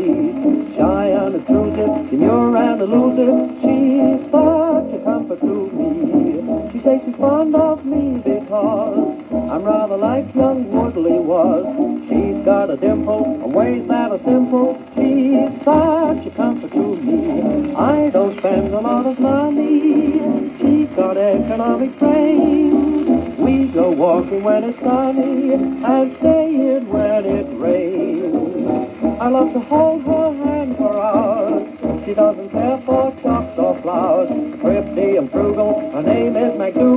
me. Shy and intrusive, demure and elusive, she's such a comfort to me. She says she's fond of me because I'm rather like young Woodley was. She's got a dimple and ways that are simple. She's such a comfort to me. I don't spend a lot of money. She's got economic brains. We go walking when it's sunny and stay in when it rains. I love to hold her hand for hours. She doesn't care for chocolates or flowers. Thrifty and frugal, her name is MacDougall.